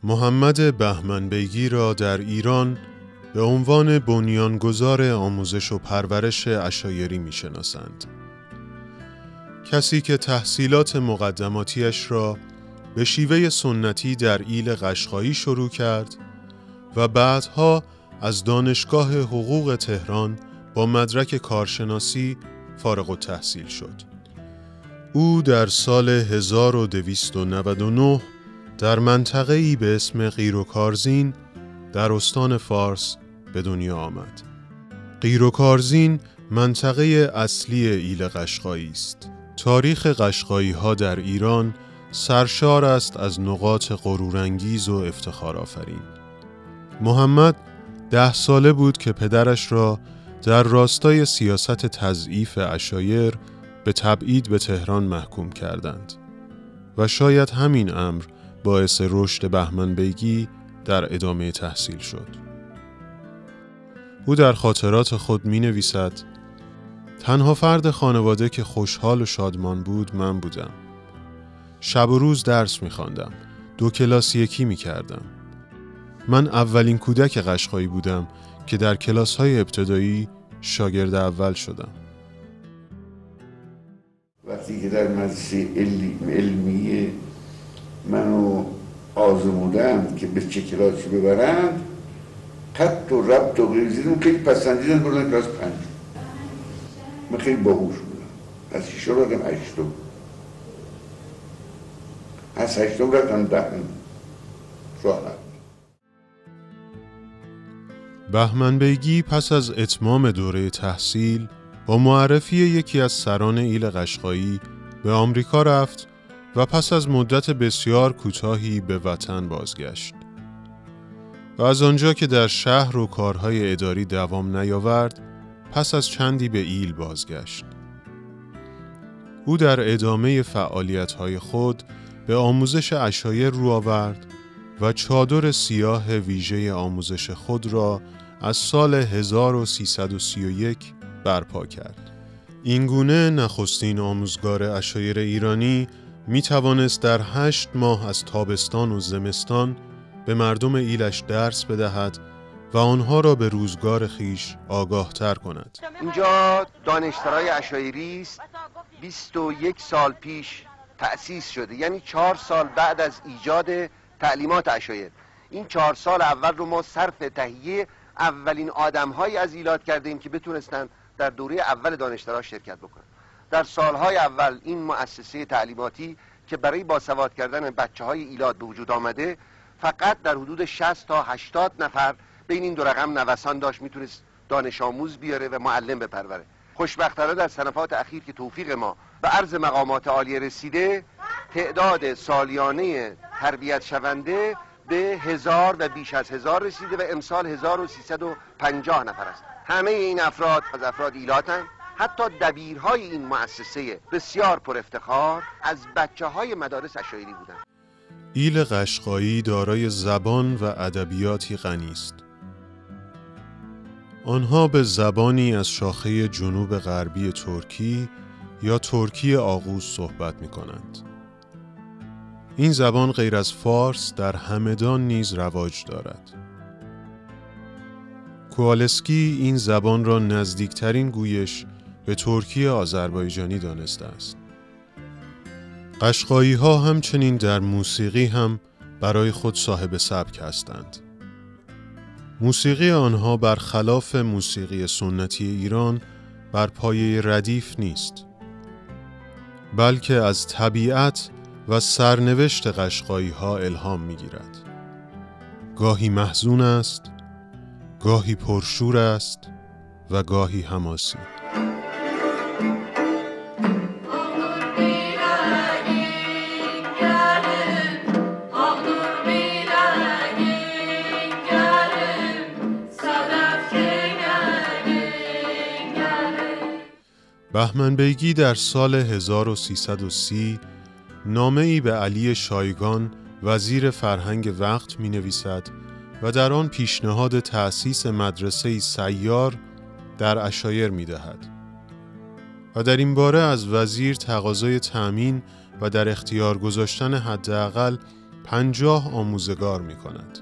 محمد بهمن‌بیگی را در ایران به عنوان بنیانگذار آموزش و پرورش عشایری می‌شناسند. کسی که تحصیلات مقدماتیش را به شیوه سنتی در ایل قشقایی شروع کرد و بعدها از دانشگاه حقوق تهران با مدرک کارشناسی فارغ التحصیل شد. او در سال 1299 در منطقه‌ای به اسم قیروکارزین در استان فارس به دنیا آمد. قیروکارزین منطقه اصلی ایل قشقایی است. تاریخ قشقایی‌ها در ایران سرشار است از نقاط غرورانگیز و افتخارآفرین. محمد 10 ساله بود که پدرش را در راستای سیاست تضعیف عشایر به تبعید به تهران محکوم کردند و شاید همین امر باعث رشد بهمن‌بیگی در ادامه تحصیل شد. او در خاطرات خود می نویسد: تنها فرد خانواده که خوشحال و شادمان بود من بودم. شب و روز درس می خواندم. 2 کلاس یکی می کردم. من اولین کودک قشقایی بودم که در کلاس‌های ابتدایی شاگرد اول شدم. وقتی که در مدرسه علمیه منو آزمودند که به چه کلاسی ببرند، خط و ربط و غیرزیدم خیلی پسندیدن بردن کلاس 5. من خیلی باهوش بودم. از 6 رفتم 8. از 8 رفتم 10. راحت. بهمن‌بیگی پس از اتمام دوره تحصیل با معرفی یکی از سران ایل قشقایی به آمریکا رفت و پس از مدت بسیار کوتاهی به وطن بازگشت. و از آنجا که در شهر و کارهای اداری دوام نیاورد، پس از چندی به ایل بازگشت. او در ادامه فعالیت‌های خود به آموزش عشایر رو آورد و چادر سیاه ویژه آموزش خود را از سال 1331 برپا کرد. اینگونه نخستین آموزگار عشایر ایرانی می توانست در 8 ماه از تابستان و زمستان به مردم ایلش درس بدهد و آنها را به روزگار خیش آگاه تر کند. اینجا دانشسرای عشایری است. 21 سال پیش تأسیس شده، یعنی 4 سال بعد از ایجاد تعلیمات عشایر. این 4 سال اول رو ما صرف تهیه اولین آدم‌هایی از ایلات کردیم که بتونستن در دوره اول دانشسرا شرکت بکنن. در سالهای اول این مؤسسه تعلیماتی که برای باسواد کردن بچه‌های ایلات به وجود آمده، فقط در حدود 60 تا 80 نفر بین این دو رقم نوسان داشت، میتونست دانش آموز بیاره و معلم بپروره. خوشبختانه در سنوات اخیر که توفیق ما به عرض مقامات عالیه رسیده، تعداد سالیانه تربیت شونده به 1000 و بیش از 1000 رسیده و امسال 1350 نفر است. همه این افراد از افراد ایلاتن. حتی دبیرهای این مؤسسه بسیار پر افتخار از بچه‌های مدارس عشایری بودند. ایل قشقایی دارای زبان و ادبیاتی غنی است. آنها به زبانی از شاخه جنوب غربی ترکی یا ترکی آغوز صحبت می کنند. این زبان غیر از فارس در همدان نیز رواج دارد. کوالسکی این زبان را نزدیکترین گویش به ترکی آذربایجانی دانسته است. قشقایی ها همچنین در موسیقی هم برای خود صاحب سبک هستند. موسیقی آنها برخلاف موسیقی سنتی ایران بر پایه ردیف نیست، بلکه از طبیعت و سرنوشت قشقایی ها الهام می گیرد. گاهی محزون است، گاهی پرشور است و گاهی حماسی. بهمن‌بیگی در سال 1330 نامه‌ای به علی شایگان وزیر فرهنگ وقت می نویسد و در آن پیشنهاد تأسیس مدرسه‌ای سیار در عشایر می دهد و در این باره از وزیر تقاضای تأمین و در اختیار گذاشتن حداقل 50 آموزگار می کند.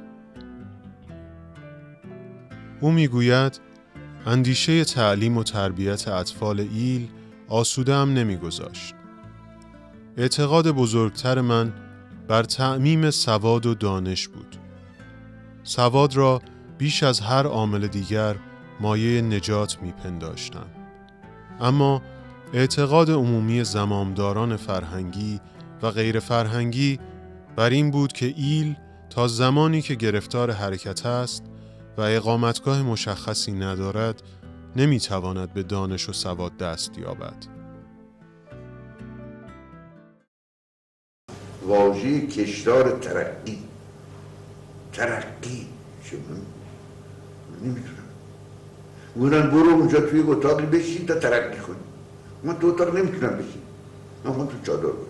او می گوید اندیشه تعلیم و تربیت اطفال ایل آسوده هم نمی گذاشت. اعتقاد بزرگتر من بر تعمیم سواد و دانش بود. سواد را بیش از هر عامل دیگر مایه نجات می پنداشتم. اما اعتقاد عمومی زمامداران فرهنگی و غیر فرهنگی بر این بود که ایل تا زمانی که گرفتار حرکت است و اقامتگاه مشخصی ندارد نمیتواند به دانش و سواد دست یابد. واژه کشدار ترقی چه من نمیتونم. میگن برو اونجا توی اتاقی بشین تا ترقی کنی. من تو اتاق نمیتونم بشین، من خواهم تو چادر باشم.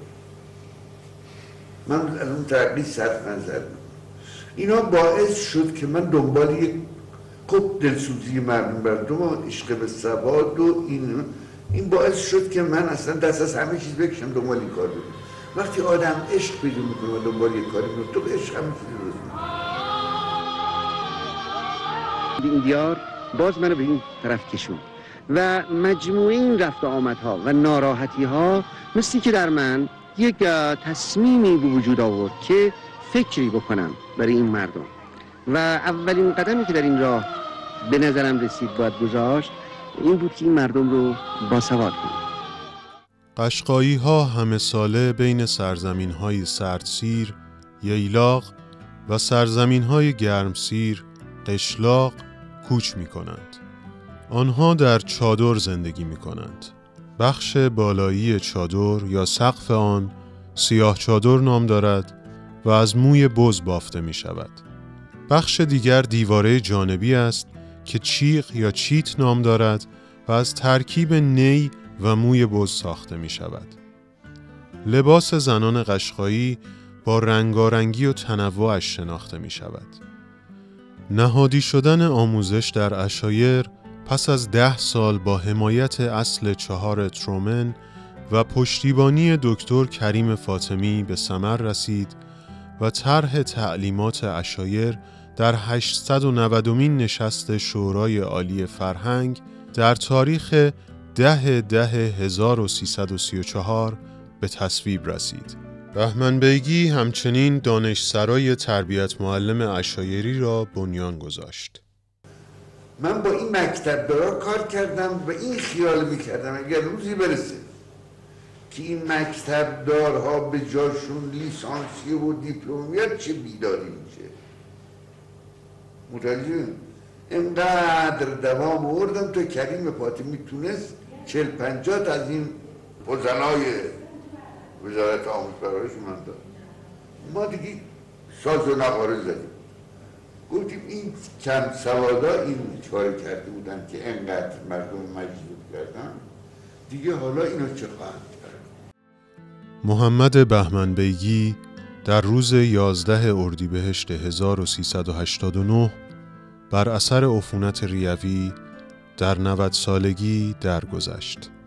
من از اون ترقی صرف نظر. اینا باعث شد که من دنبال یک دلسوزی مردم بردم و عشق به سواد و این باعث شد که من اصلا دست از همه چیز بکشم دنبال این کار بکنم. وقتی آدم عشق پیدا میکنه و دنبال یک کاری میکنه تو به عشق همه چیز درست میکنه. این دیار باز منو به این طرف کشوند و مجموعه این رفت و آمدها و ناراحتی ها مثلی که در من یک تصمیمی به وجود آورد که فکری بکنم برای این مردم و اولین قدمی که در این راه به نظرم رسید باید گذاشت این بود که این مردم رو باسواد کنم. قشقایی ها همه ساله بین سرزمین های سردسیر، ییلاق و سرزمین های گرمسیر، قشلاق کوچ می کنند. آنها در چادر زندگی می کنند. بخش بالایی چادر یا سقف آن سیاه چادر نام دارد و از موی بز بافته می شود. بخش دیگر دیواره جانبی است که چیق یا چیت نام دارد و از ترکیب نی و موی بز ساخته می شود. لباس زنان قشقایی با رنگارنگی و تنوعش شناخته می شود. نهادی شدن آموزش در عشایر پس از 10 سال با حمایت اصل 4 ترومن و پشتیبانی دکتر کریم فاطمی به ثمر رسید و طرح تعلیمات عشایر در 890مین نشست شورای عالی فرهنگ در تاریخ 10/10/1334 به تصویب رسید. بهمن بیگی همچنین دانشسرای تربیت معلم عشایری را بنیان گذاشت. من با این مکتب دارا کار کردم و این خیال میکردم اگر روزی برسه که این مکتب دارها به جاشون لیسانسی و دیپلمیات چه بیداری میشه. متوجه اینقدر دوام آوردم تا کریم فاطمی تونست 40-50 تا از این فضلای وزارت آموزش پرورش من داد. ما دیگه ساز و نقاره زدیم، گفتیم این کم سوادا این چاره کرده بودن که انقدر مردم مجذوب کردن، دیگه حالا اینا چه خواهند کرد. محمد بهمن بیگی در روز 11 اردیبهشت 1389 بر اثر عفونت ریوی در 90 سالگی درگذشت.